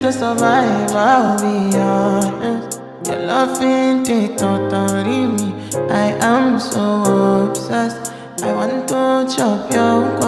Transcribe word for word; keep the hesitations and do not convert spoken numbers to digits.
To survive, I'll be honest. Your love ain't it totally me. I am so obsessed. I want to chop your